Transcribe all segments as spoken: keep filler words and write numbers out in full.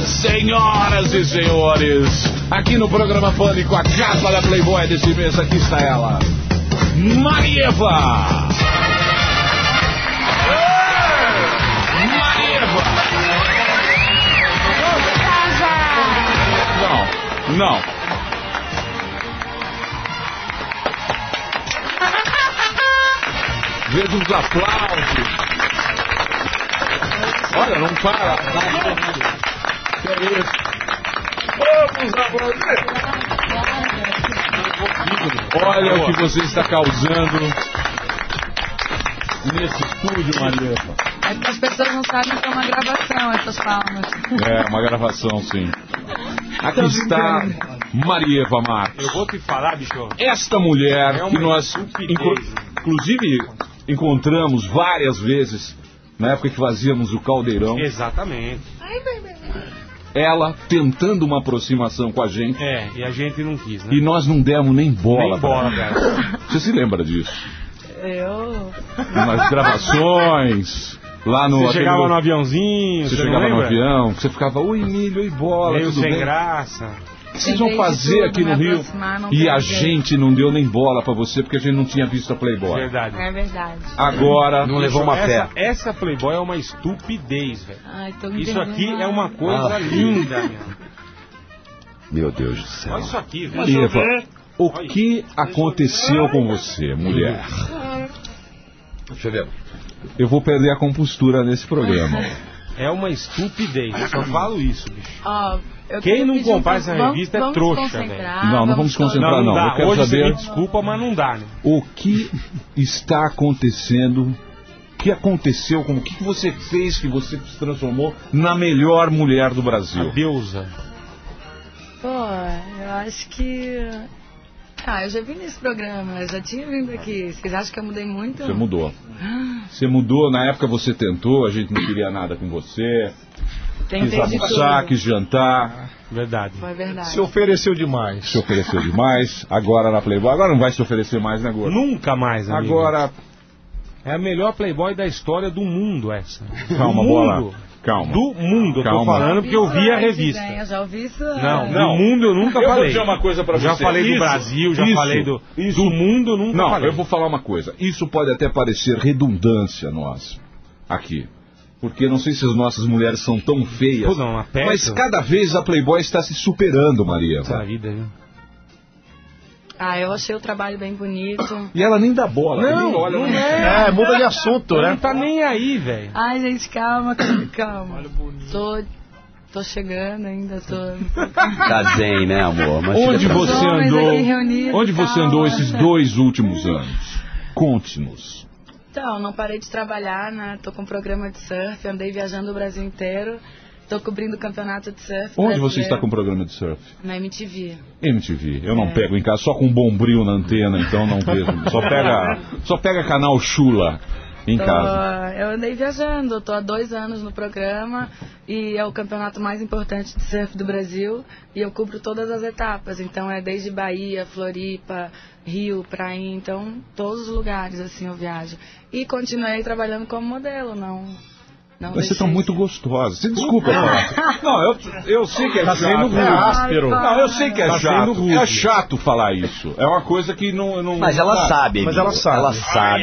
Senhoras e senhores, aqui no programa Pânico, a capa da Playboy desse mês, aqui está ela, Marieva. Marieva. Não, não. Veja os aplausos. Olha, não para. Que é isso? Vamos aplaudir. Olha o que você está causando nesse estúdio, Marieva. É que as pessoas não sabem que é uma gravação, essas palmas. É, uma gravação, sim. Aqui está Marieva Marques. Eu vou te falar, bicho. Esta mulher é que nós, inclu inclusive, encontramos várias vezes na época que fazíamos o Caldeirão. Exatamente. Ela tentando uma aproximação com a gente. É, e a gente não quis, né? E nós não demos nem bola. Nem bola, cara. Você se lembra disso? Eu... Nas gravações, lá no... Você chegava aquele... no aviãozinho, Você você chegava não no lembra? avião, você ficava, oi milho, oi bola, Meio tudo sem bem? graça. O que vocês vão fazer aqui no Rio? E a gente não deu nem bola pra você porque a gente não tinha visto a Playboy. Verdade. É verdade. Agora não levou uma essa, fé. Essa Playboy é uma estupidez, velho. Ai, tô Isso aqui entendendo. é uma coisa Ah. linda, meu. Meu Deus do céu. Olha isso aqui, velho. Marieva, o que aconteceu com você, mulher? Deixa eu ver. Eu vou perder a compostura nesse programa. É uma estupidez. Eu só falo isso, bicho. Ó, eu Quem queria não pedir um comprar pouco- essa vamos- revista é vamos trouxa, concentrar, velho. Não, não vamos concentrar, Não, não, não. dá. Eu quero Hoje saber- você me desculpa, mas não dá, né? O que está acontecendo? O que aconteceu? Como, o que você fez que você se transformou na melhor mulher do A Brasil? deusa. Pô, eu acho que... Ah, eu já vim nesse programa, eu já tinha vindo aqui. Vocês acham que eu mudei muito? Você mudou. Você mudou, na época você tentou, a gente não queria nada com você. Quis Tentei de almoçar, tudo. quis jantar, Verdade. Foi verdade. Se ofereceu demais. se ofereceu demais. Agora na Playboy, agora não vai se oferecer mais, né, Gordo? Nunca mais, amigo. Agora, É a melhor Playboy da história do mundo, essa. calma, do bola. mundo. Calma. Do mundo, eu tô Calma. falando porque eu vi a revista. Né? Eu já ouvi isso. Não, Não. do mundo eu nunca Eu vou falei. dizer uma coisa pra já você. falei do Isso, Brasil, já isso, falei do, isso. do mundo, eu nunca Não, falei. eu vou falar uma coisa. Isso pode até parecer redundância nós, aqui. Porque não sei se as nossas mulheres são tão feias. Pô, não, aperta. Mas cada vez a Playboy está se superando, Maria. Essa vida, viu? Ah, eu achei o trabalho bem bonito. E ela nem dá bola. Não, nem olha, não nem- é. É, muda de assunto, Ela né? não tá nem aí, velho. Ai, gente, calma, calma. Tô, tô chegando ainda, tô... Tá zen, né, amor? Mas Onde fica você Os homens andou? aqui reunidos, Onde você calma. andou esses dois últimos anos? Conte-nos. Então, não parei de trabalhar, né? Tô com um programa de surf, andei viajando o Brasil inteiro. Tô cobrindo o campeonato de surf. Onde você brasileiro está com o programa de surf? Na M T V. M T V. Eu não É. pego em casa, só com bombril na antena, então não vejo. Só pega, só pega canal Chula em Tô- casa. Eu andei viajando, tô há dois anos no programa e é o campeonato mais importante de surf do Brasil e eu cubro todas as etapas, então é desde Bahia, Floripa, Rio, Praia, então todos os lugares assim eu viajo. E continuei trabalhando como modelo, não... não Mas você está deixei muito de- gostosa. Você desculpa falar. Não, eu, eu sei que é Tá chato. sendo rude. É áspero. Não, eu sei que é Tá sendo chato. rude. É chato falar isso. É uma coisa que não... não Mas ela não- sabe, Mas amigo. ela sabe. Ela sabe.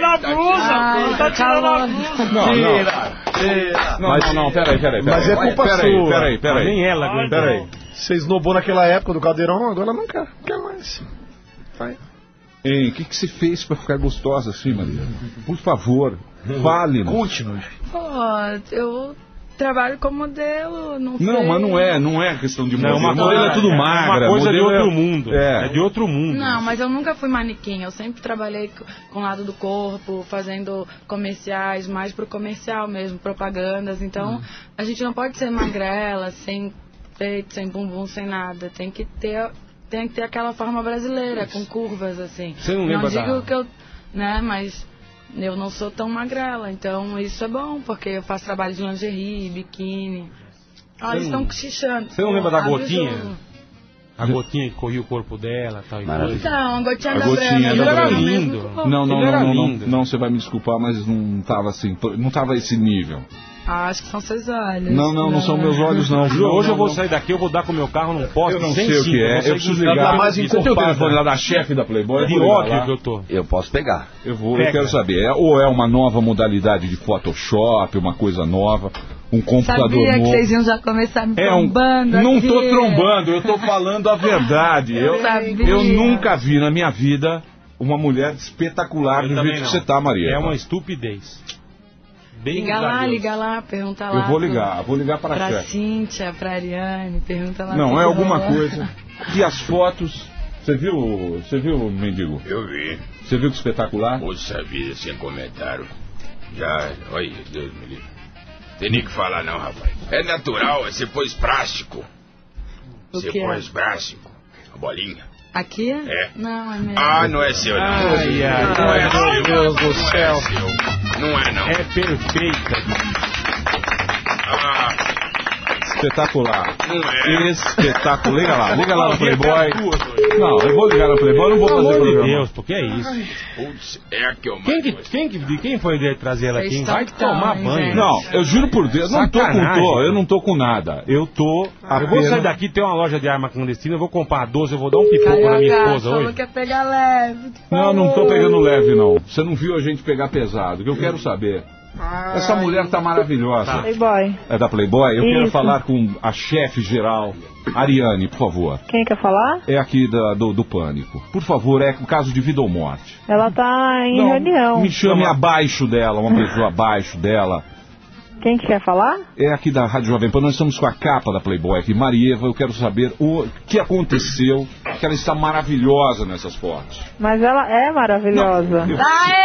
Ai, tá calor. Não, não. Não, Mas- não, não, peraí, peraí. mas peraí. é culpa peraí, sua. Peraí, peraí. Nem ela aguentou. Peraí. Você esnobou naquela época do Caldeirão, agora não quer, não quer mais. Vai. Hein, o que, que você fez pra ficar gostosa assim, Maria? Por favor, fale-nos. Conte-nos. Pô, eu trabalho como modelo, não sei. Não, mas não é, não é questão de Não, modelo. uma Modelo coisa é tudo magra. Uma coisa de modelo outro é- mundo. É. É de outro mundo. Não, mas eu nunca fui manequim. Eu sempre trabalhei co- com o lado do corpo, fazendo comerciais, mais pro comercial mesmo, propagandas. Então, a gente não pode ser magrela, sem peito, sem bumbum, sem nada. Tem que ter, tem que ter aquela forma brasileira, com curvas assim. Você não lembra digo da- que eu, né, mas eu não sou tão magrela. Então, isso é bom, porque eu faço trabalho de lingerie, biquíni. Olha, eles não- estão cochichando. Você não lembra da Abre o gotinha? jogo. A gotinha que corria o corpo dela, tal e Maravilha. coisa. Então, a gotinha A da gotinha Brahma. da eu Brahma. era Lindo. muito bom. Não, não, Ele era não, não, não, lindo. não, você vai me desculpar, mas não tava assim, não tava esse nível. Ah, acho que são seus olhos. Não, não, não são meus olhos, não. Hoje não, eu vou não. sair daqui, eu vou dar com o meu carro num poste. Eu não sem sei o cinto, que é. vou Eu sair preciso com- ligar. Tá mais Você tem o encorpada. telefone lá da chefe da Playboy? Eu De vou ligar ódio lá. que eu tô. Eu posso pegar. Eu vou, eu Pega. quero saber. É- ou é uma nova modalidade de Photoshop, uma coisa nova, um computador Sabia que novo. vocês iam já começar me É um... trombando Não aqui. tô trombando, eu tô falando a verdade. Eu, sabia. eu nunca vi na minha vida uma mulher espetacular Eu do também jeito que não. você tá, Maria. É uma estupidez. Bem Liga lá, exagerado. liga lá, pergunta lá. Eu vou pro- ligar, vou ligar para a Pra chefe. Cíntia, pra Ariane, pergunta lá. Não, pro é alguma Rola. coisa. E as fotos. Você viu, você viu, mendigo? Eu vi. Você viu que espetacular? Poxa vida, sem comentário. Já, olha, Deus me livre. Tem nem que falar não, rapaz. É natural, você pôs plástico. O Você que é? pôs plástico. A bolinha. Aqui? É. Não, é mesmo. Ah, não é seu não. Ai, ai, não é ai, seu. meu Deus do Não céu. É seu. Não é não. É perfeita. Ah, Espetacular. não é. Espetacular. Liga lá, liga lá no Playboy. Não, eu vou ligar no Playboy, não vou Pelo fazer amor de programa. Deus, porque é isso. Putz, é a que eu mais Quem que, gosto. quem que, de quem foi de trazer ela aqui? Vocês Vai estão tomar tão, banho. gente. Não, eu juro por Deus, não tô com Sacanagem. tô, eu não tô com nada. Eu tô Eu vou sair apenas... daqui, tem uma loja de arma clandestina, eu vou comprar doze, eu vou dar um pipoco na minha Carioca, esposa falou hoje. que ia pegar leve. Não, não tô pegando leve, não. Você não viu a gente pegar pesado, que eu quero saber. Essa mulher tá maravilhosa. Playboy. É da Playboy? Eu quero Isso. falar com a chefe geral, Ariane, por favor. Quem quer falar? É aqui da- do, do Pânico. Por favor, é um caso de vida ou morte. Ela tá em Não, reunião. Me chame abaixo dela, uma pessoa abaixo dela. Quem que quer falar? É aqui da Rádio Jovem Pan, nós estamos com a capa da Playboy aqui. Marieva, eu quero saber o que aconteceu, que ela está maravilhosa nessas fotos. Mas ela é maravilhosa. Eu,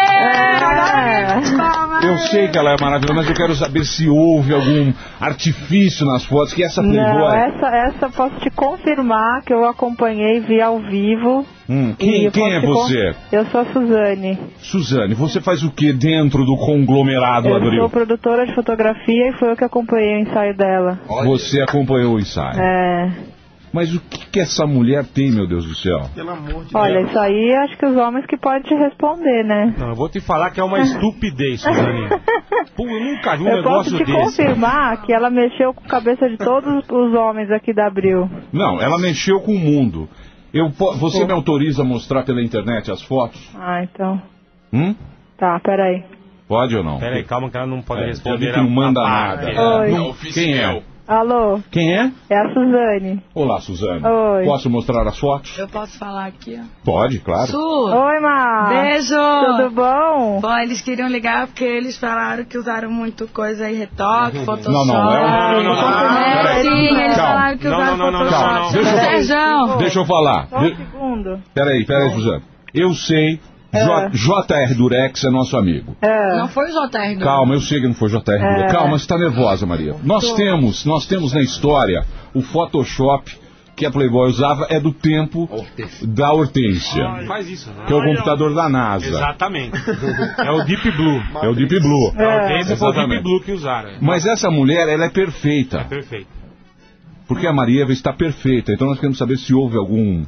É. eu sei que ela é maravilhosa, mas eu quero saber se houve algum artifício nas fotos, que essa Não, Playboy... essa, essa eu posso te confirmar que eu acompanhei, vi ao vivo. Hum, E quem eu quem é posso te você? con- Eu sou a Suzane. Suzane, você faz o que dentro do conglomerado Eu Abril? sou produtora de fotografia e foi eu que acompanhei o ensaio dela. Você acompanhou o ensaio. É. Mas o que, que essa mulher tem, meu Deus do céu? Pelo amor de Olha, Deus. isso aí acho que os homens que podem te responder, né? Não, eu vou te falar que é uma estupidez, Suzane. Pô, eu nunca vi um Eu posso negócio te desse. confirmar que ela mexeu com a cabeça de todos os homens aqui da Abril. Não, ela mexeu com o mundo. Eu, po- você me autoriza a mostrar pela internet as fotos? Ah, então. Hum? Tá, peraí. Pode ou não? Pera aí, calma que ela não pode É, responder. já vi que não manda a- a- nada. a- Oi. Não, quem é? Alô, Quem é? é a Suzane. Olá, Suzane. Oi. Posso mostrar as fotos? Eu posso falar aqui, ó. Pode, claro. Su, Oi, Má. beijo. Tudo bom? Bom, eles queriam ligar porque eles falaram que usaram muito coisa aí, retoque, Photoshop. Não, não, é um- não, não, não, não, É, peraí. sim, eles Calma. falaram que Não, usaram não, não, não, Photoshop. não, não. Deixa eu- Sérgio. Deixa eu falar. Só um De- segundo. Peraí, peraí, Suzane. Eu sei, J- J R Durex é nosso amigo. É. Não foi o J R. não. Calma, eu sei que não foi J R Durex. Calma, você está nervosa, Maria. Nós temos, nós temos na história o Photoshop que a Playboy usava é do tempo da Hortência, Não faz isso, né? que é o computador da NASA. Exatamente. É o Deep Blue. É o Deep Blue. É, esse foi o Deep Exatamente. Blue que usaram. Mas essa mulher, ela é perfeita. Perfeito. Porque a Marieva está perfeita. Então nós queremos saber se houve algum...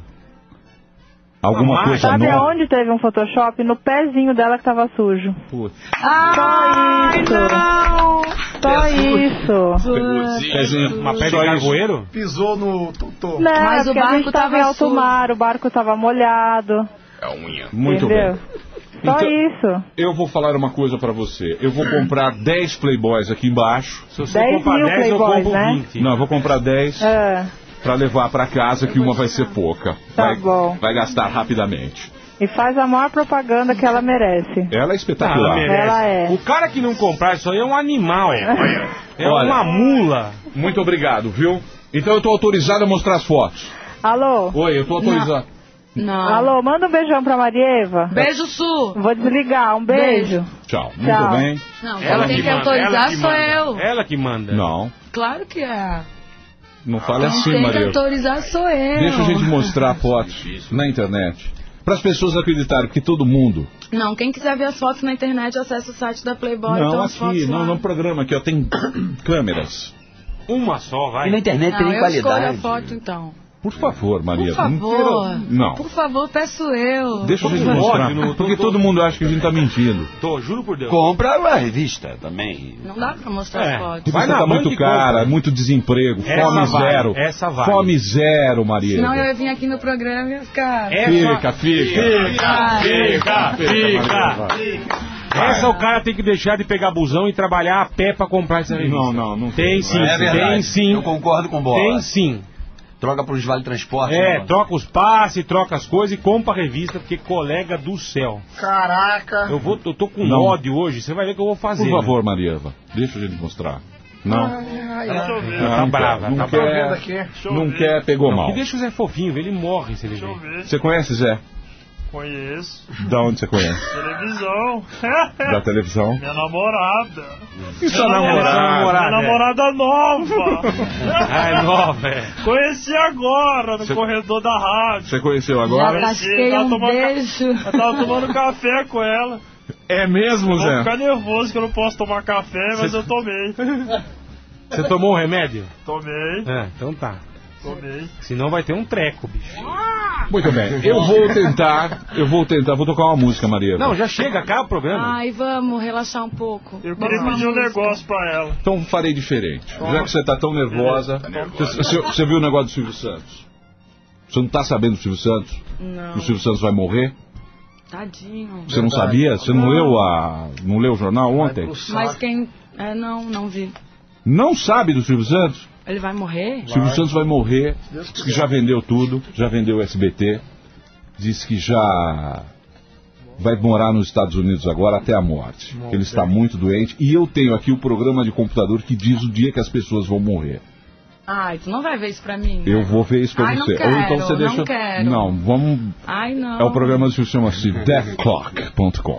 Alguma Uma coisa Sabe nova. aonde teve um Photoshop? No pezinho dela que tava sujo. Putz. Ai, isso. não. Só isso. Pezinho. Uma pé de Só isso. cargoeiro? Pisou no tutor. Não, Mas é o porque a gente barco tava tava em alto sujo. mar, o barco tava molhado. É a unha. Muito entendeu? bem. Só Então- isso. Eu vou falar uma coisa pra você. Eu vou comprar dez Playboys aqui embaixo. Se você dez comprar mil dez, eu Playboys, compro né? vinte. Não, eu vou comprar dez É. pra levar pra casa, que uma vai ser pouca. Tá vai, bom. vai gastar rapidamente. E faz a maior propaganda que ela merece. Ela é Ah, espetacular. merece. Ela é. O cara que não comprar isso aí é um animal. É Olha. uma mula. Muito obrigado, viu? Então eu tô autorizado a mostrar as fotos. Alô? Oi, eu tô autorizado. Não. Alô, manda um beijão pra Marieva. Beijo, Su. Vou desligar, um beijo. Tchau. Muito Tchau. bem. Não, Ela quem tem que manda, autorizar ela que sou manda. eu. Ela que manda. Não, Claro que é. não fale Quem assim, tem que Maria. autorizar sou eu. Deixa a gente mostrar fotos na internet. Para as pessoas acreditarem que todo mundo... Não, quem quiser ver as fotos na internet, acessa o site da Playboy. Não, então as aqui, fotos no, lá. no programa aqui, ó, tem câmeras. Uma só, vai. E na internet Não, tem eu escolho a qualidade. foto então. Por favor, Maria. Por favor. Não. queira- Não. Por favor, peço eu. Deixa a gente Pode, mostrar. não- Porque tô- todo mundo acha que a gente tá mentindo. Tô, juro por Deus. Compra a revista também. Não dá pra mostrar É. as fotos. Vai Você na tá banca muito e cara, compra. muito desemprego, Essa fome vale, zero. essa vale. Fome zero, Maria. Senão eu ia vir aqui no programa e ia ficar... Essa, Fica, fica. fica, fica. Essa o cara tem que deixar de pegar busão e trabalhar a pé pra comprar essa revista. Não, não, não Tem sim, É verdade. tem sim. Eu concordo com bola. Tem sim. Troca pros vale transporte. É, né? troca os passes, troca as coisas e compra a revista, porque colega do céu. Caraca. Eu, vou, eu tô com Não. ódio hoje, você vai ver o que eu vou fazer. Por favor, né? Maria Eva, deixa a gente mostrar. Não? Ai, ai, ai. Não, Tá não brava, quer, tá não Tô vendo quer, aqui. não quer, pegou Não, mal. que deixa o Zé fofinho, ele morre se ele ver. Você conhece, Zé? Conheço. Da onde você conhece? Televisão. Da televisão? Minha namorada. Isso é Minha namorada. namorada nova. Ah, é nova, é. Conheci agora no Cê- corredor da rádio. Você conheceu Já agora? tasquei Tava um tomando ca- beijo. Eu tava tomando café com ela. É mesmo, Vou Zé? ficar nervoso que eu não posso tomar café, mas eu tomei. Você tomou o remédio? Tomei, É, então tá. tomei. Senão vai ter um treco, bicho. Muito bem. Eu vou tentar, eu vou tentar, vou tocar uma música, Maria Eva. Não, já chega, acaba o programa. Ai, vamos relaxar um pouco. Eu queria Vamos pedir um lá, música. negócio pra ela. Então farei diferente. Já que você tá tão nervosa. nervosa. Você, você viu o negócio do Silvio Santos? Você não tá sabendo do Silvio Santos? Não, Que o Silvio Santos vai morrer? tadinho. Você não sabia? Você não leu a. não leu o jornal ontem? Mas quem... É, não, não vi. Não sabe do Silvio Santos? Ele vai morrer? O Silvio Santos vai morrer. Diz que já vendeu tudo, já vendeu o S B T. Diz que já vai morar nos Estados Unidos agora até a morte. Ele está muito doente. E eu tenho aqui o programa de computador que diz o dia que as pessoas vão morrer. Ai, tu não vai ver isso pra mim? Eu vou ver isso pra Ai, não você. quero, Ou então você não deixa. quero. Não, vamos. Ai, não. É o programa que chama-se death clock ponto com.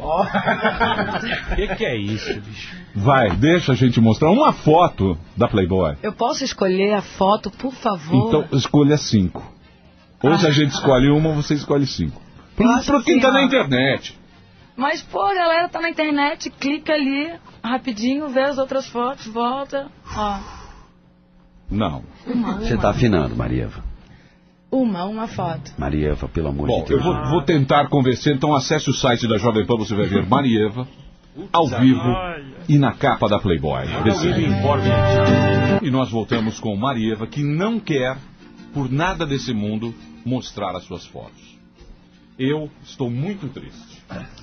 O que, que é isso, bicho? Vai, deixa a gente mostrar uma foto da Playboy. Eu posso escolher a foto, por favor? Então escolha cinco. Ou se a gente escolhe uma, você escolhe cinco. Eu Pra, acho pra quem assim, tá ó. na internet. Mas, pô, a galera tá na internet, clica ali, rapidinho, vê as outras fotos, volta. Ó, Não. uma, uma. Você tá afinando, Marieva. Uma, uma foto. Marieva, pelo amor Bom, de Deus. eu vou, vou tentar convencer, então acesse o site da Jovem Pan, você vai ver Marieva ao vivo e na capa da Playboy. Desse Alguém me vídeo. informe. E nós voltamos com Marieva, que não quer, por nada desse mundo, mostrar as suas fotos. Eu estou muito triste.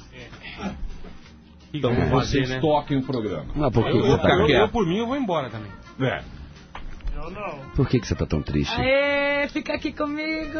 Então Que vou fazer, vocês né? toquem o programa. Ah, por que Eu, você eu, tá... eu, eu, por mim, eu vou embora também. É. Eu não. Por que que você tá tão triste? Aê, fica aqui comigo.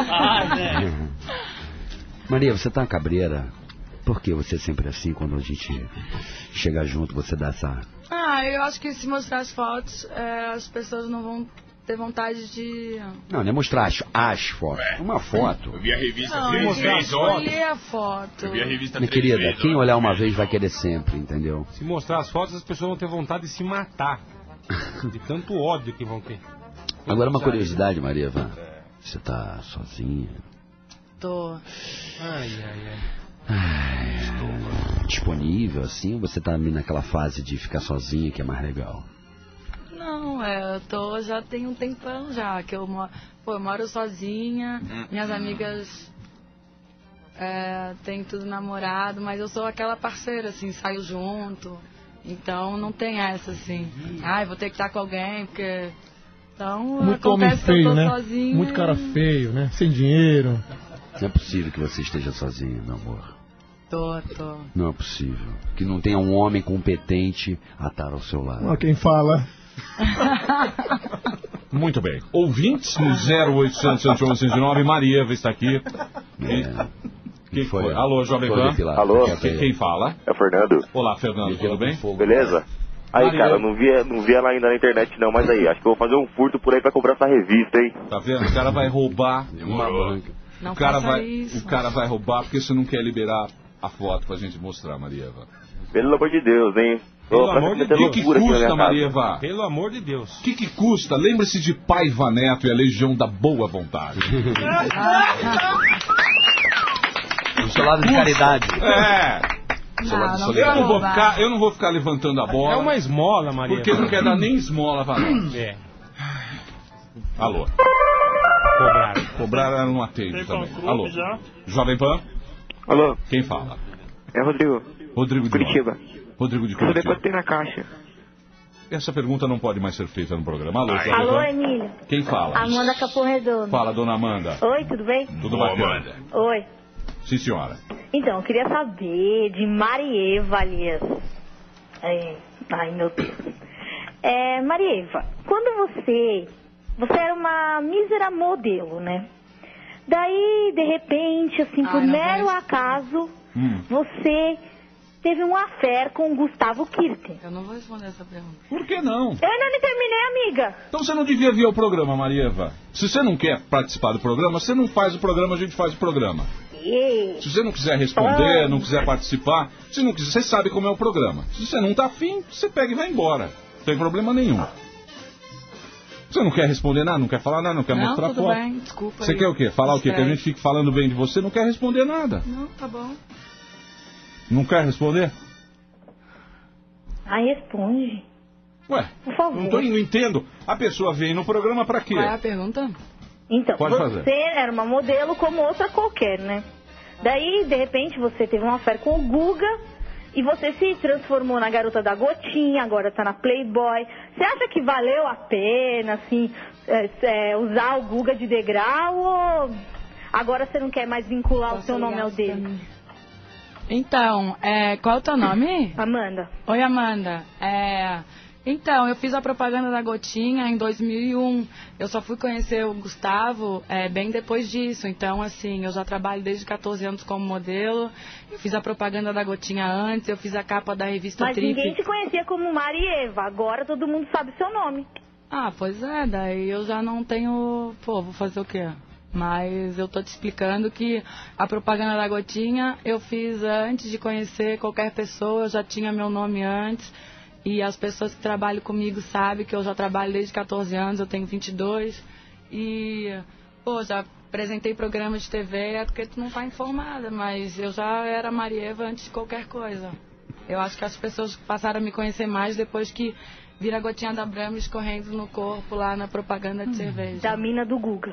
Maria, você tá uma cabreira. Por que você é sempre assim, quando a gente chega junto, você dá essa... Ah, eu acho que se mostrar as fotos, é, as pessoas não vão ter vontade de... Não, não é mostrar as, as fotos. Uma foto. Eu vi a revista Não, três eu vezes vou ontem. escolher a foto. Eu vi a revista Minha três querida, vezes quem ontem. olhar uma vez vai querer sempre, entendeu? Se mostrar as fotos, as pessoas vão ter vontade de se matar. De tanto ódio que vão ter. Agora uma curiosidade, Marieva. Você tá sozinha? Tô. Ai, ai, ai. Ai, disponível, assim, ou você tá ali naquela fase de ficar sozinha, que é mais legal? Não, é, eu tô, já tem um tempão já, que eu moro, pô, eu moro sozinha, minhas amigas é, têm tudo namorado, mas eu sou aquela parceira, assim, saio junto, então não tem essa, assim, ai, vou ter que estar com alguém, porque... Então, Muito homem acontece que eu feio, tô né? sozinha. Muito cara e- feio, né? Sem dinheiro. Não é possível que você esteja sozinha, meu amor. Tô, tô. Não é possível. Que não tenha um homem competente a estar ao seu lado. Ó, quem fala. Muito bem. Ouvintes no zero oitocentos, cento e onze, cento e nove, Marieva está aqui. É. Quem Foi. foi? Alô, Jovem Foi Pan. depilar. Alô? Quem, quem fala? É o Fernando. Olá, Fernando, tudo bem? Beleza? Aí, Maria. cara, eu não vi, não vi ela ainda na internet não, mas aí, acho que eu vou fazer um furto por aí pra comprar essa revista, hein? Tá vendo? O cara vai roubar uma Demorou. banca. Não O cara, faça vai, isso. o cara vai roubar porque você não quer liberar a foto pra gente mostrar, Marieva. Pelo amor de Deus, hein? Pelo Tô amor de praticamente O que, que loucura aqui na custa, minha casa. Marieva? Pelo amor de Deus. O que, que custa? Lembre-se de Paiva Neto e a Legião da Boa Vontade. Do seu lado de caridade. É! Não, não Eu não, vou roubar. ficar, eu não vou ficar levantando a bola. É uma esmola, Maria. Porque não quer dar nem esmola pra nós. É. Alô? Cobrar. Cobrar ela não atende Tem também. fã-clube Alô. já? Jovem Pan? Alô, Quem fala? é Rodrigo, Rodrigo de Curitiba. onde? Rodrigo de Quando Curitiba. depois tem na caixa. Essa pergunta não pode mais ser feita no programa. Alô, Jovem Alô, Pan? Emílio. Quem fala? Amanda Capão Redondo. Fala, dona Amanda. Oi, tudo bem? Tudo Boa, bacana. Amanda. Oi. Sim, senhora. Então, eu queria saber de Marieva, aliás. É, ai, meu Deus. É, Marieva, quando você... Você era uma mísera modelo, né? Daí, de repente, assim, por Ai, não mero vai. acaso, Hum. você teve um affair com o Gustavo Kirten. Eu não vou responder essa pergunta. Por que não? Eu ainda não terminei, amiga. Então você não devia vir ao programa, Marieva. Se você não quer participar do programa, você não faz o programa, a gente faz o programa. E... Se você não quiser responder, não quiser participar, se não quiser, você sabe como é o programa. Se você não tá afim, você pega e vai embora. Não tem problema nenhum. Você não quer responder nada, não quer falar nada, não quer Não, mostrar tudo foto. bem, desculpa Você aí. quer o quê? Falar o quê? Que a Sério. gente fique falando bem de você, não quer responder nada. Não, tá bom. Não quer responder? Ai, responde. Ué, Por favor. não, tô, não entendo. A pessoa vem no programa pra quê? Qual é a pergunta? Então, Pode você fazer. era uma modelo como outra qualquer, né? Daí, de repente, você teve uma fé com o Guga e você se transformou na garota da Gotinha, agora tá na Playboy. Você acha que valeu a pena, assim, é, é, usar o Guga de degrau ou agora você não quer mais vincular o Posso seu nome ligar ao isso pra dele? mim? Então, é, qual é o teu nome? Amanda. Oi, Amanda. É, então, eu fiz a propaganda da Gotinha em dois mil e um. Eu só fui conhecer o Gustavo é, bem depois disso. Então, assim, eu já trabalho desde catorze anos como modelo. Eu fiz a propaganda da Gotinha antes, eu fiz a capa da revista Mas Trip. ninguém te conhecia como Marieva, agora todo mundo sabe seu nome. Ah, pois é, daí eu já não tenho... Pô, vou fazer o quê? Mas eu tô te explicando que a propaganda da Gotinha eu fiz antes de conhecer qualquer pessoa, eu já tinha meu nome antes. E as pessoas que trabalham comigo sabem que eu já trabalho desde catorze anos, eu tenho vinte e dois. E, pô, já apresentei programa de T V, é porque tu não tá informada, mas eu já era Marieva antes de qualquer coisa. Eu acho que as pessoas passaram a me conhecer mais depois que vira a gotinha da Brahma escorrendo no corpo lá na propaganda de cerveja. Da mina do Guga.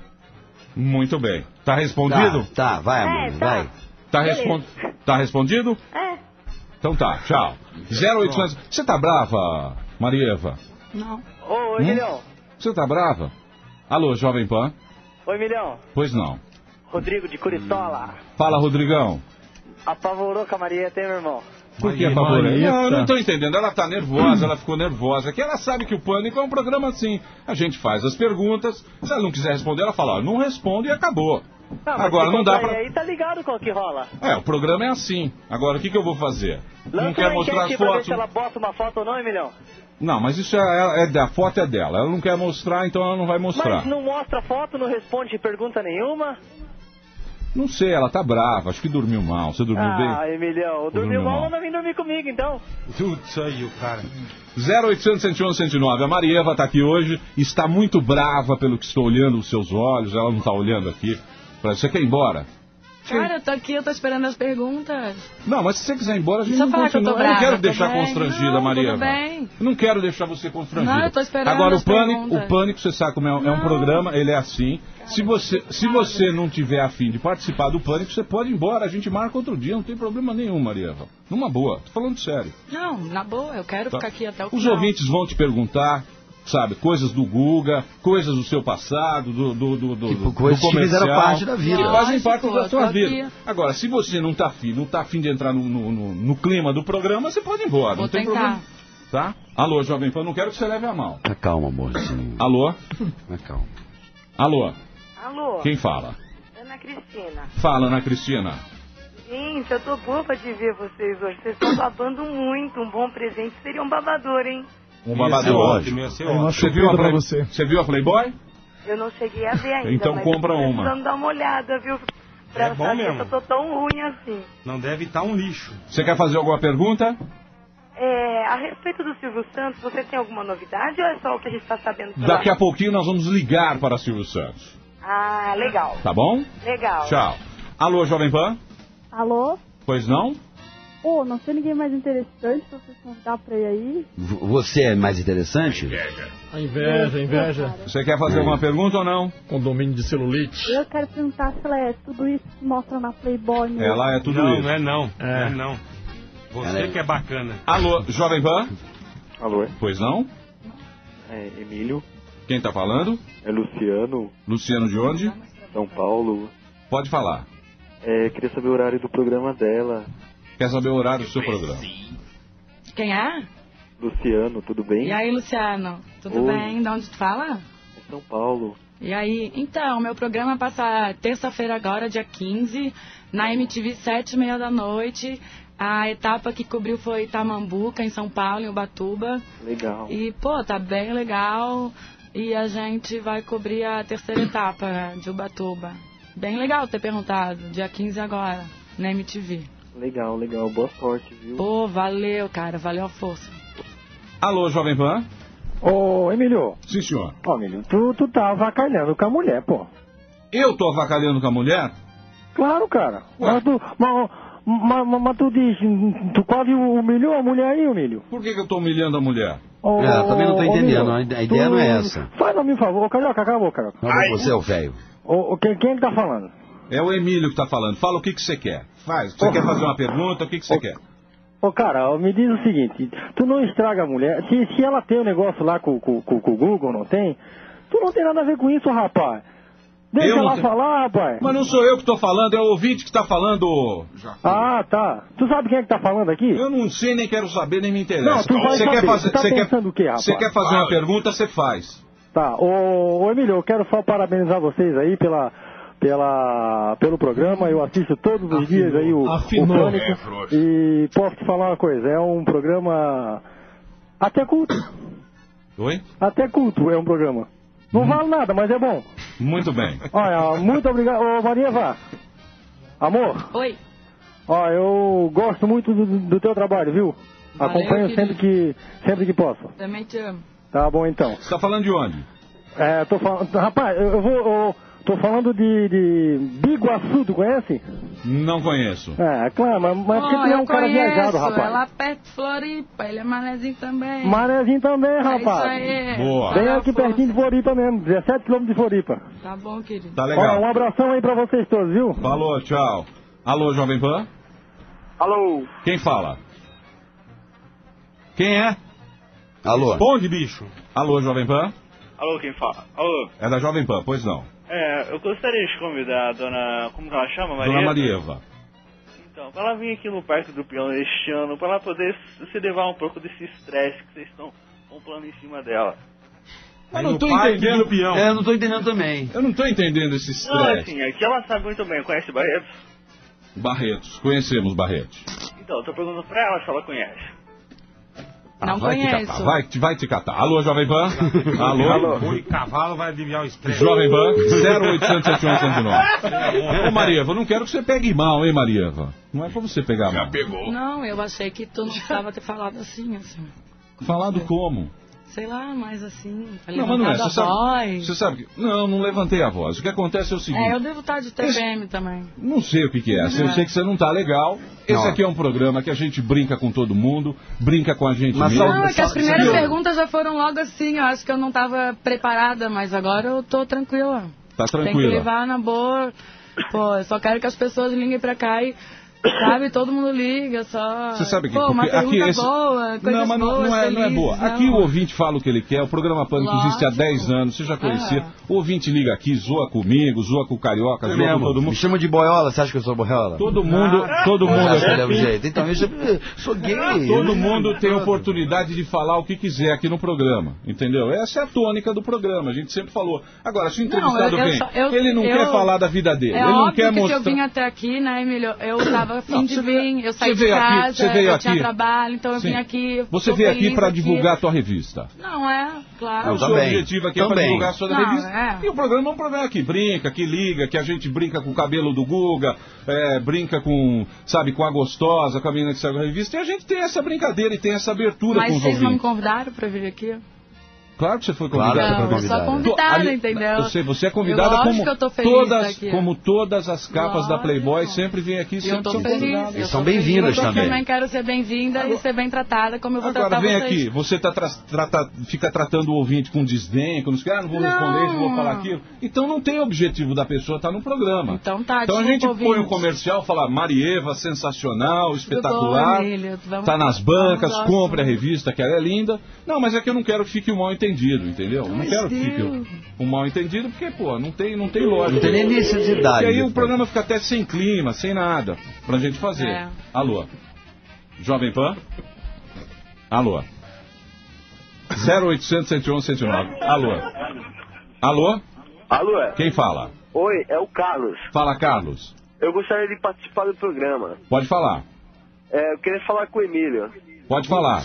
Muito bem. Tá respondido? Tá, tá, vai, É, amor, tá. vai. Tá, Beleza. respon... tá respondido? É. Então tá, tchau. zero oitocentos. Você tá brava, Marieva? Não. Ô, Hum? Emilhão. Você tá brava? Alô, Jovem Pan? Ô, Emilhão. Pois não. Rodrigo de Curitola. Fala, Rodrigão. Apavorou com a Marieta, hein, meu irmão? Por que, favor? Não, eu não tô entendendo. Ela tá nervosa, ela ficou nervosa. Que ela sabe que o Pânico é um programa assim. A gente faz as perguntas. Se ela não quiser responder, ela fala, ó, não responde e acabou. Ah, mas Agora se não dá contar pra... aí, tá ligado qual que rola. É, o programa é assim. Agora, o que, que eu vou fazer? Lança Não quer uma mostrar enquete as pra ver fotos? se ela bota uma foto ou não, Emilhão. Não, mas isso é, é da foto é dela. Ela não quer mostrar, então ela não vai mostrar. Mas não mostra foto, não responde pergunta nenhuma. Não sei, ela tá brava. Acho que dormiu mal. Você dormiu bem? Ah, Emilhão, dormiu Dormiu mal, mal. não vem dormir comigo, então. Putz, aí o cara. zero oitocentos, cento e onze, cento e nove. A Marieva tá aqui hoje. Está muito brava pelo que estou olhando os seus olhos. Ela não tá olhando aqui. Você quer ir embora? Cara, eu tô aqui, eu tô esperando as perguntas. Não, mas se você quiser ir embora, a gente Só não falar que eu continua. tô Eu não brava, quero tô deixar bem. constrangida, Não, Marieva. tudo bem. Eu não quero deixar você constrangida. Não, eu tô esperando Agora, as o pânico, perguntas. o pânico, você sabe como é, é um Não. programa, ele é assim. Se você, se você não tiver afim de participar do pânico, você pode ir embora. A gente marca outro dia, não tem problema nenhum, Marieva. Numa boa, tô falando sério. Não, na boa, eu quero Tá? ficar aqui até o Os final. ouvintes vão te perguntar, sabe, coisas do Guga, coisas do seu passado, do, do, do, do, Tipo, do coisas que comercial. fizeram parte da vida. Que fazem Lógico, parte da eu sua tô vida. aqui. Agora, se você não tá afim, não tá afim de entrar no, no, no- no clima do programa, você pode ir embora, Vou não tem tentar. problema. Tá? Alô, Jovem Pan, não quero que você leve a mal. Acalma, amorzinho. Alô? Acalma. Alô? Alô? Quem fala? Ana Cristina. Fala, Ana Cristina. Gente, eu tô boba de ver vocês hoje. Vocês estão babando muito. Um bom presente seria um babador, hein? Um Ia babador. ser ótimo, ia ser Tem uma ótimo. Você viu, a chupeta pra Play- você. você viu a Playboy? Eu não cheguei a ver ainda. Então mas compra eu tô uma. precisando dar uma olhada, viu? Pra É bom saber mesmo. se eu tô tão ruim assim. Não deve estar um lixo. Você quer fazer alguma pergunta? É, a respeito do Silvio Santos, você tem alguma novidade ou é só o que a gente tá sabendo? pela- Daqui a pouquinho nós vamos ligar para Silvio Santos. Ah, legal. Tá bom? Legal. Tchau. Alô, Jovem Pan? Alô? Pois não? Pô, não tem ninguém mais interessante pra vocês convidar pra ir aí? V- Você é mais interessante? A inveja, a inveja. Você quer fazer alguma pergunta ou não? Condomínio de celulite. Eu quero perguntar se ela é tudo isso que mostra na Playboy mesmo. Ela é tudo não, isso. Não é não, É. não é não. Você Ela é- que é bacana. Alô, Jovem Pan? Alô, Pois não? é Emílio, Quem tá falando? é Luciano, Luciano de onde? São Paulo. Pode falar. É, queria saber o horário do programa dela. Quer saber o horário do seu programa? Quem é? Luciano, tudo bem? E aí, Luciano? Tudo Oi. bem? De onde tu fala? É São Paulo. E aí? Então, meu programa passa terça-feira agora, dia quinze, na M T V, sete e meia da noite. A etapa que cobriu foi Itamambuca, em São Paulo, em Ubatuba. Legal. E, pô, tá bem legal. E a gente vai cobrir a terceira etapa de Ubatuba. Bem legal ter perguntado. Dia quinze agora, na M T V. Legal, legal. Boa sorte, viu? Pô, valeu, cara. Valeu a força. Alô, Jovem Pan? Ô, Emílio. Sim, senhor. Ô, Emílio, tu, tu tá avacalhando com a mulher, pô. Eu tô avacalhando com a mulher? Claro, cara. Mas tu, mas, mas, mas tu diz, tu quase humilhou a mulher aí, Emílio. Por que, que eu tô humilhando a mulher? Ô, É, também não tô ô, entendendo. Emílio, A ideia tu- não é essa. Faz a mim um favor, Carioca, acabou, Carioca. Não, você é o velho. Ô, ô, quem, quem que tá falando? É o Emílio que tá falando. Fala o que, que você quer. Faz. Você Ô. quer fazer uma pergunta? O que, que você quer? Ô, cara, me diz o seguinte, tu não estraga a mulher, se, se ela tem um negócio lá com, com, com, com o Google, não tem, tu não tem nada a ver com isso, rapaz. Deixa Eu não ela tenho- falar, rapaz. Mas não sou eu que tô falando, é o ouvinte que tá falando. Ah, tá. Tu sabe quem é que tá falando aqui? Eu não sei, nem quero saber, nem me interessa. Não, tu vai você saber. quer fazer, Tu tá você quer, pensando o quê, rapaz? você quer fazer uma pergunta, você faz. Tá, ô, ô Emílio, eu quero só parabenizar vocês aí pela, pela, pelo programa, eu assisto todos os dias aí o, o Afinou. Pânico, É, frouxo. e posso te falar uma coisa, é um programa até culto, Oi? até culto é um programa. Não vale nada, mas é bom. Muito bem. Olha, muito obrigado, ô Maria Vá, amor, Oi. ó, eu gosto muito do, do teu trabalho, viu? Valeu, Acompanho querido. sempre que, sempre que posso. Também te amo. Tá bom então. Você tá falando de onde? É, tô falando. Rapaz, eu, eu vou. Eu, tô falando de, de Biguaçu, tu conhece? Não conheço. É, claro, mas, mas porque Oh, tu é eu um cara conheço, viajado, rapaz. é lá perto de Floripa, ele é manezinho também. Manezinho também, É rapaz. isso aí. Boa. Bem Valeu a aqui força. pertinho de Floripa mesmo, dezessete quilômetros de Floripa. Tá bom, querido. Tá Ó, legal. um abração aí pra vocês todos, viu? Falou, tchau. Alô, Jovem Pan? Alô? Quem fala? Quem é? Alô? Responde, bicho. Alô, Jovem Pan? Alô, quem fala? Alô? É da Jovem Pan, pois não. É, eu gostaria de convidar a dona... Como que ela chama? Maria? Dona Marieva. Então, pra ela vir aqui no Parque do Peão este ano, pra ela poder se levar um pouco desse estresse que vocês estão comprando em cima dela. Eu não no tô Parque entendendo. do Peão. É, eu não tô entendendo também. Eu não tô entendendo esse Não, estresse. assim, aqui ela sabe muito bem, conhece Barretos? Barretos, conhecemos Barretos. Então, eu tô perguntando pra ela se ela conhece. Não Ah, vai te conheço. catar, vai, te- vai te catar. Alô, Jovem Pan? Alô? Boi cavalo vai aliviar o estresse. Jovem Pan, zero oitocentos, sete um um nove. Ô, Marieva, eu não quero que você pegue mal, hein, Marieva? Não é pra você pegar Já mal. pegou. Não, eu achei que tu não precisava ter falado assim, assim. Falado como? Sei lá, mais assim. pra Não, mas não é. levantar Você a sabe, voz. você sabe que... Não, não levantei a voz. O que acontece é o seguinte... É, eu devo estar de T P M também. Não sei o que, que é. Eu É. sei que você não tá legal. Esse Não. aqui é um programa que a gente brinca com todo mundo, brinca com a gente Mas mesmo. Não, é que as primeiras Viu? perguntas já foram logo assim. Eu acho que eu não estava preparada, mas agora eu tô tranquila. Tá Tem que tranquila. levar na boa. Pô, eu só quero que as pessoas liguem pra cá e, sabe, todo mundo liga, só... Você sabe que Pô, uma porque aqui pergunta esse... boa, coisas não, mas não, boas, não é, não é felizes, boa. não. Aqui o ouvinte fala o que ele quer. O programa Pânico existe há Lógico. dez anos, você já conhecia. É. O ouvinte liga aqui, zoa comigo, zoa com o Carioca, Eu zoa com mesmo. todo Me mundo. chama de boiola, você acha que eu sou boiola? Todo mundo, Ah, todo mundo, Você acha que leva jeito? Então, eu sou gay. todo mundo tem oportunidade de falar o que quiser aqui no programa, entendeu? Essa é a tônica do programa, a gente sempre falou. Agora, se o entrevistado Não, eu- eu vem, só- eu- ele não eu- quer falar da vida dele, É ele não óbvio quer que mostrar... se eu vim até aqui, né, Emílio, eu tava afim Não, de você- vir, eu saí você de veio aqui- casa, você veio eu aqui- tinha trabalho, então eu Sim. vim aqui. Você tô veio aqui feliz para aqui. divulgar a tua revista. Não é, claro. O seu também. objetivo aqui é para Também. divulgar a sua Não, revista. é. E o programa é um programa que brinca, que liga, que a gente brinca com o cabelo do Guga, é, brinca com, sabe, com a gostosa, com a menina que saiu da revista. E a gente tem essa brincadeira e tem essa abertura Mas com os vocês não me ouvintes. convidaram pra vir aqui? Claro que você foi convidada. Não, pra eu sou convidada, Ali- entendeu? Eu sei, você é convidada eu como, que eu tô feliz todas, aqui. como todas as capas da Playboy sempre vêm aqui, Eu sempre tô são feliz. convidadas. eu são tô feliz. bem-vindas Eu também. também quero ser bem-vinda e ser bem tratada como eu vou Agora tratar vem vocês. aqui, você tá tra trata, fica tratando o ouvinte com desdém, com os caras, ah, não vou Não. responder isso, vou falar aquilo. Então não tem objetivo da pessoa estar no programa. Então tá, Então a desculpa, gente põe um ouvinte. comercial, fala Marieva, sensacional, espetacular, bom, Emílio. Vamos- tá nas bancas, vamos ao compre a revista que ela é linda. Não, mas é que eu não quero que fique um mal entendido, entendeu? Eu não quero que fique um, um mal entendido, porque, pô, não tem, não tem lógica. Não tem nem necessidade. E aí o programa fica até sem clima, sem nada, pra gente fazer. É. Alô? Jovem Pan? Alô? zero oitocentos, cento e onze, cento e nove. Alô? Alô? Alô? Quem fala? Oi, é o Carlos. Fala, Carlos. Eu gostaria de participar do programa. Pode falar. É, eu queria falar com o Emílio. Pode falar.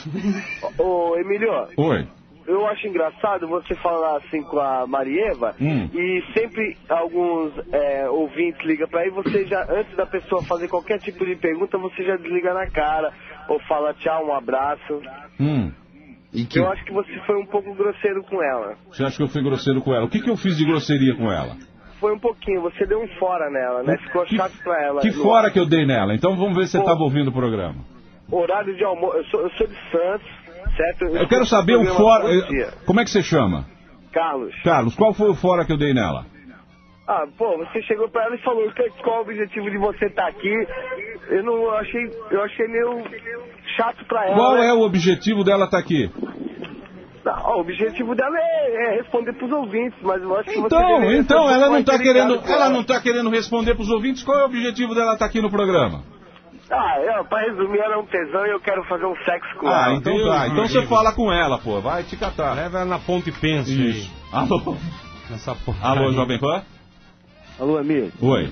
Ô, ô, Emílio, Oi. eu acho engraçado você falar assim com a Marieva Hum. e sempre alguns é, ouvintes ligam pra aí, você já, antes da pessoa fazer qualquer tipo de pergunta, você já desliga na cara ou fala tchau, um abraço. Hum. E que... Eu acho que você foi um pouco grosseiro com ela. Você acha que eu fui grosseiro com ela? O que, que eu fiz de grosseria com ela? Foi um pouquinho, você deu um fora nela, né? Ficou chato pra ela. Que No fora que eu dei nela? Então vamos ver se você estava ouvindo o programa. horário de almoço, eu sou, eu sou de Santos, certo? Eu quero saber o programa fora... todo dia. Como é que você chama? Carlos. Carlos, qual foi o fora que eu dei nela? Ah, pô, você chegou pra ela e falou que, qual o objetivo de você estar aqui. Eu não eu achei, eu achei meio chato pra ela. Qual né? é o objetivo dela estar aqui? Não, o objetivo dela é, é responder pros ouvintes, mas eu acho que você Então, deveria então, ser um ela pouco não mais tá delicado querendo, com ela não tá querendo responder pros ouvintes. Qual é o objetivo dela estar aqui no programa? Ah, é, pra resumir, ela é um tesão e eu quero fazer um sexo com Ah, ela. então tá. Então você fala com ela, pô. Vai te catar. Leva ela na ponte e pensa. Isso. Alô? Nessa porra. Alô, Jovem Pan? Alô, amigo. Oi.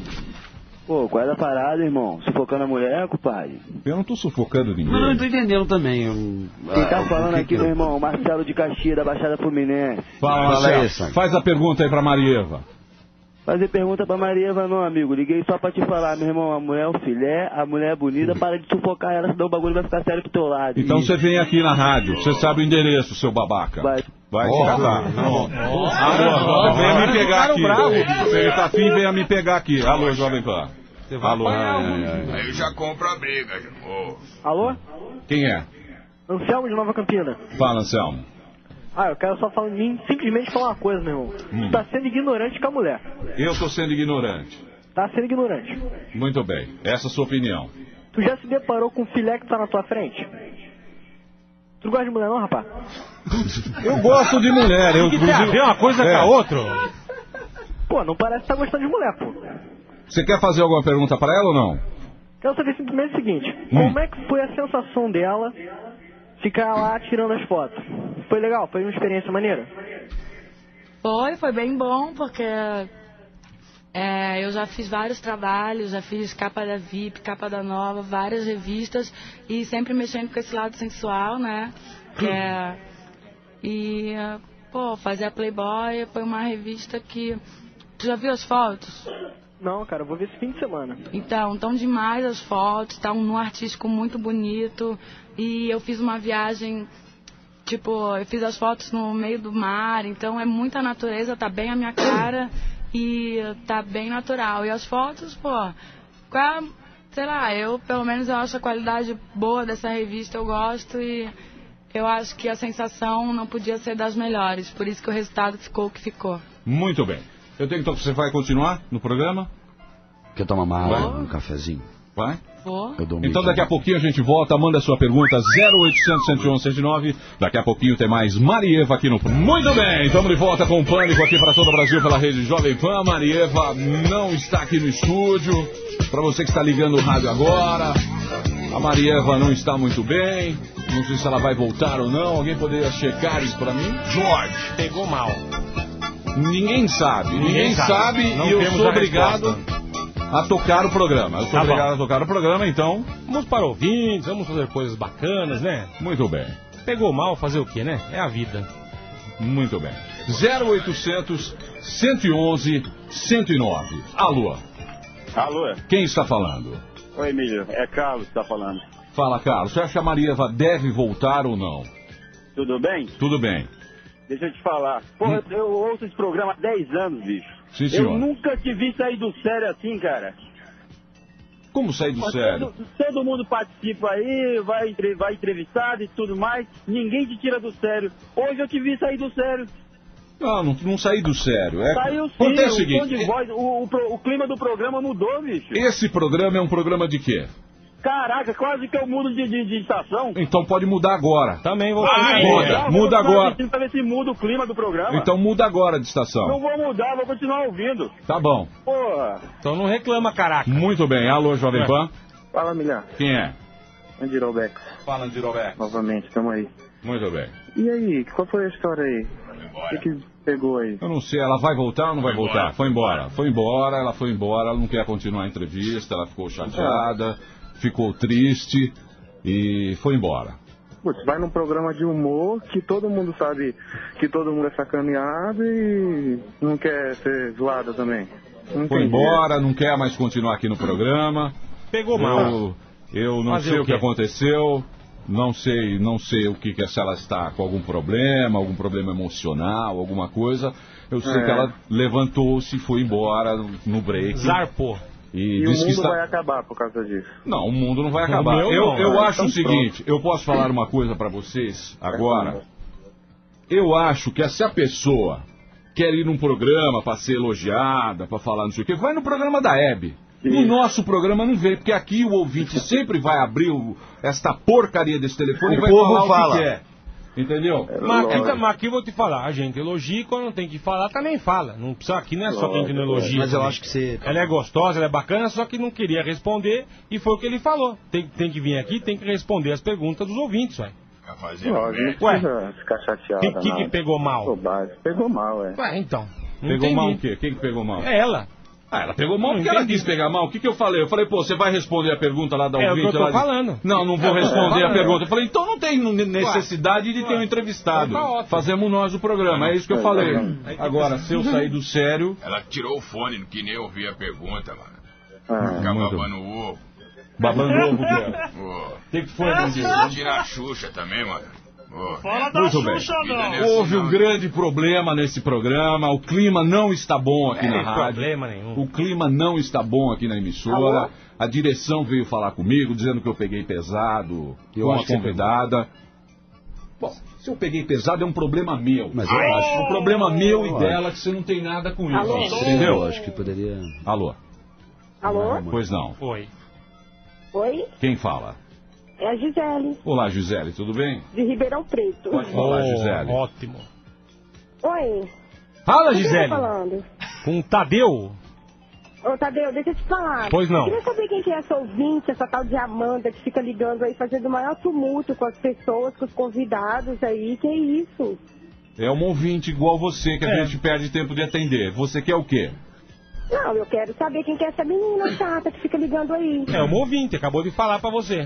Pô, qual é a parada, irmão? Sufocando a mulher, compadre? Eu não tô sufocando ninguém. Mas eu não tô entendendo também. Eu... Quem tá Ah, falando o que aqui, que- meu irmão? Marcelo de Caxias, da Baixada Fluminense. Fala, Fala Marcelo. aí, Sam. Faz a pergunta aí pra Marieva. Fazer pergunta pra Marieva não, amigo. Liguei só pra te falar, meu irmão. A mulher é o filé, a mulher é bonita, para de sufocar ela, senão o bagulho vai ficar sério pro teu lado. Então E- você vem aqui na rádio. Você sabe o endereço, seu babaca. Vai. Vai Oh, te catar. oh, Alô, oh, Alô, venha oh, me pegar ficaram aqui. bravos. Se ele tá afim, venha me pegar aqui. Alô, Jovem Pan. Alô. Aí eu já compro a briga. já. Ô. Alô? Quem é? Anselmo de Nova Campina. Fala, Anselmo. Ah, eu quero só falar, simplesmente falar uma coisa, meu irmão. Hum. Tu tá sendo ignorante com a mulher. Eu tô sendo ignorante. Tá sendo ignorante. Muito bem. Essa é a sua opinião. Tu já se deparou com o filé que tá na tua frente? Tu não gosta de mulher não, rapaz? Eu gosto de mulher. Eu, O que tem a ver uma coisa com a outra? Pô, não parece que tá gostando de mulher, pô. Você quer fazer alguma pergunta pra ela ou não? Quero saber simplesmente o seguinte. Hum. Como é que foi a sensação dela ficar lá tirando as fotos? Foi legal? Foi uma experiência maneira? Foi, foi bem bom, porque é, eu já fiz vários trabalhos, já fiz capa da V I P, capa da Nova, várias revistas, e sempre mexendo com esse lado sensual, né? Que é, e, pô, fazer a Playboy foi uma revista que... Tu já viu as fotos? Não, cara, eu vou ver esse fim de semana. Então, tão demais as fotos, tá um nu artístico muito bonito, e eu fiz uma viagem... Tipo, eu fiz as fotos no meio do mar, então é muita natureza, tá bem a minha cara e tá bem natural. E as fotos, pô, qual, sei lá, eu pelo menos eu acho a qualidade boa dessa revista, eu gosto e eu acho que a sensação não podia ser das melhores, por isso que o resultado ficou o que ficou. Muito bem. Eu tenho então que você vai continuar no programa? Quer tomar uma Vai. água, um cafezinho? Vai? Vou. Eu dou um Então beijo. daqui a pouquinho a gente volta, manda a sua pergunta zero oitocentos, cento e onze, cento e nove. Daqui a pouquinho tem mais Marieva aqui no... Muito bem, estamos de volta com o Pânico aqui para todo o Brasil pela rede Jovem Pan. Marieva não está aqui no estúdio. Para você que está ligando o rádio agora, a Marieva não está muito bem. Não sei se ela vai voltar ou não. Alguém poderia checar isso para mim? George. Pegou mal. Ninguém sabe. Ninguém, Ninguém sabe, sabe. Não e eu temos sou a obrigado resposta. a tocar o programa. Eu sou Tá obrigado bom. a tocar o programa, então... Vamos para ouvintes, vamos fazer coisas bacanas, né? Muito bem. Pegou mal, fazer o quê, né? É a vida. Muito bem. zero oitocentos, cento e onze, cento e nove. Alô. Alô? Quem está falando? Oi, Emílio. É Carlos que tá falando. Fala, Carlos. Você acha que a Marieva deve voltar ou não? Tudo bem? Tudo bem. deixa eu te falar. Porra, hum. eu ouço esse programa há dez anos, bicho. Sim, senhor. Eu nunca te vi sair do sério assim, cara. Como sair do Mas sério? Todo, todo mundo participa aí, vai, vai entrevistado e tudo mais, ninguém te tira do sério. Hoje eu te vi sair do sério. Não, não, não saí do sério. É... Saiu sim, Acontece o o, seguinte, tom de voz, o, o, o clima do programa mudou, bicho. Esse programa é um programa de quê? Caraca, quase que eu mudo de, de, de estação. Então pode mudar agora. Também vou ah, fazer. Muda, é. muda agora. Pra ver se muda o clima do programa. Então muda agora de estação. Não vou mudar, vou continuar ouvindo. Tá bom. Porra. Então não reclama, caraca. Muito bem. Alô, Jovem Pan? Fala, Milhão. Quem é? Andirobex. Fala, Andirobex. Novamente, tamo aí. Muito bem. E aí, qual foi a história aí? O que, que pegou aí? Eu não sei, ela vai voltar ou não vai voltar? Foi embora. Foi embora, ela foi embora, ela não quer continuar a entrevista, ela ficou chateada, ficou triste e foi embora. Putz, vai num programa de humor que todo mundo sabe que todo mundo é sacaneado e não quer ser zoada também. Não Foi entendi. embora, não quer mais continuar aqui no programa. Pegou mal. Eu, eu não Fazer sei o o que quê? aconteceu. Não sei, não sei o que, que se ela está com algum problema, algum problema emocional, alguma coisa. Eu sei É. que ela levantou-se e foi embora no, no break. Zarpou. E, E o disse mundo que está... vai acabar por causa disso. Não, o mundo não vai O acabar. meu eu não, eu né? acho Então o seguinte, eu posso falar uma coisa pra vocês agora. Eu acho que se a pessoa quer ir num programa pra ser elogiada, pra falar não sei o quê, vai no programa da Hebe. No nosso programa não vem, porque aqui o ouvinte sempre vai abrir o, esta porcaria desse telefone O e vai povo falar fala. o que quer. Entendeu? Mas aqui, tá- mas aqui eu vou te falar, a gente elogia e quando não tem que falar, também fala. Não precisa, aqui não é só quem que não elogia. Mas eu também. acho que você... Ela é gostosa, ela é bacana, só que não queria responder e foi o que ele falou. Tem, tem que vir aqui, tem que responder as perguntas dos ouvintes, ué. Lógico, não Ué, precisa ficar chateada. que, que, que nada. pegou mal? Bobagem. Pegou mal, é. Ué, então. não Pegou entendi. mal o quê? Quem que pegou mal? É ela. Ah, ela pegou mal Não porque ela entendi. quis pegar mal. O que, que eu falei? Eu falei, pô, você vai responder a pergunta lá da É o ouvinte? que eu tô lá de- falando. Não, não vou É o que eu tô responder a falando. pergunta. Eu falei, então não tem necessidade de ter um entrevistado. Então tá ótimo. Fazemos nós o programa, é isso que eu falei. Agora, se eu sair do sério... Ela tirou o fone, não quis nem ouvir a pergunta, mano. Ah, Ficar muito babando o ovo. Babando ovo, Guilherme. Ô, Tem que foi, Vou Guilherme. tirar a Xuxa também, mano. Ô, Fala da Muito bem. Xuxa, Vida não. não é assim, Houve um não. grande problema nesse programa, o clima não está bom aqui É, na rádio. problema nenhum. O clima não está bom aqui na emissora. A direção veio falar comigo, dizendo que eu peguei pesado Eu com acho a que você convidada. Bom, se eu peguei pesado é um problema meu. Mas eu acho. Um problema meu e Eu dela que você não tem nada com isso. Alô? Entendeu? Eu acho que poderia... Alô? Alô? Pois não. Foi. Oi? Quem fala? É a Gisele, Olá, Gisele, tudo bem? de Ribeirão Preto. Pode falar, Oh, Gisele. ótimo. Oi. Fala, Quem tá Gisele. falando? Com o Tadeu. Ô, Tadeu, deixa eu te falar. Pois não. Eu queria saber quem que é essa ouvinte, essa tal de Amanda, que fica ligando aí, fazendo o maior tumulto com as pessoas, com os convidados aí. Que é isso? É um ouvinte igual você que a É. gente perde tempo de atender. Você quer o quê? Não, eu quero saber quem que é essa menina chata que fica ligando aí. É uma ouvinte, acabou de falar pra você.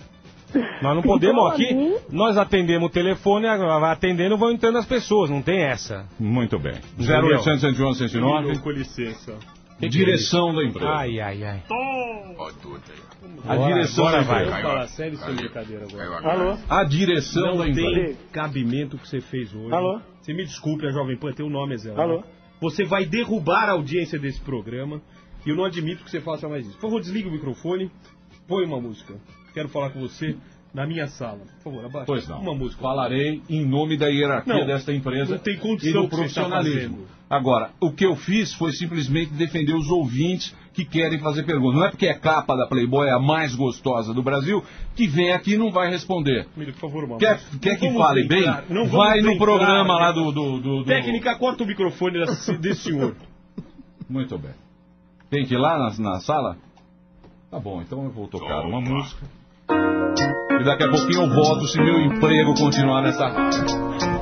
Nós não Ficou podemos a aqui, mim? nós atendemos o telefone, agora vai atendendo, vão entrando as pessoas, não tem essa. Muito bem. Entendeu? zero oitocentos, cento e onze, cento e nove. Com licença. Que que Direção da empresa. Ai, ai, ai. Ó, tudo aí. A Agora- direção agora da vai. empresa. Vamos falar sério sem brincadeira Caiu agora. agora. Alô? A direção Não da empresa. tem cabimento o que você fez hoje. Alô? Você me desculpe, a Jovem Pan, teu nome é Zé. Alô? Você vai derrubar a audiência desse programa e eu não admito que você faça mais isso. Por favor, desliga o microfone, põe uma música. Quero falar com você na minha sala. Por favor, abaixa. Pois não. Uma música. Falarei em nome da hierarquia Não, desta empresa não tem e condição do que você está profissionalismo. fazendo. Agora, o que eu fiz foi simplesmente defender os ouvintes que querem fazer perguntas. Não é porque é capa da Playboy, a mais gostosa do Brasil, que vem aqui e não vai responder. Mira, por favor, uma Quer, música. quer Não que vamos fale brincar, bem? não vamos Vai no brincar, programa né? lá do... do, do, do... Técnica, corta o microfone desse, desse senhor. Muito bem. Tem que ir lá na, na sala? Tá bom, então eu vou tocar uma música. E daqui a pouquinho eu volto se meu emprego continuar nessa rádio.